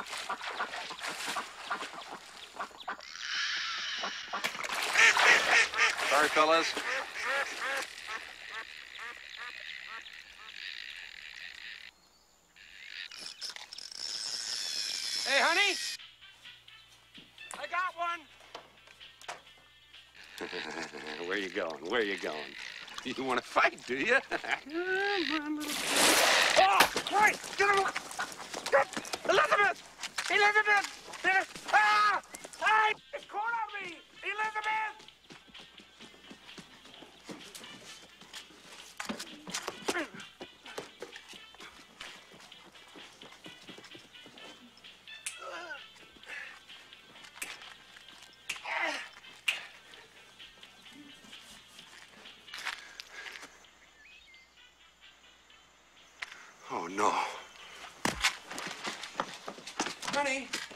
Sorry, fellas. Hey, honey. I got one. Where you going? Where you going? You want to fight, do you? Oh, right. Get him. Elizabeth! Elizabeth! Ah! Hey! It's caught on me! Elizabeth! Oh, no. Honey,